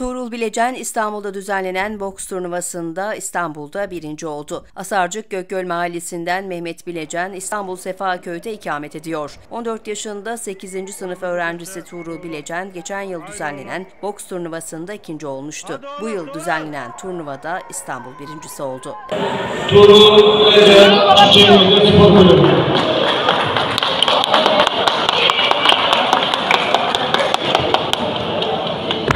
Tuğrul Bilecen İstanbul'da düzenlenen boks turnuvasında İstanbul'da birinci oldu. Asarcık Gökgöl Mahallesi'nden Mehmet Bilecen İstanbul Sefaköy'de ikamet ediyor. 14 yaşında 8. sınıf öğrencisi Tuğrul Bilecen geçen yıl düzenlenen boks turnuvasında ikinci olmuştu. Bu yıl düzenlenen turnuvada İstanbul birincisi oldu. Tuğrul Bilecen,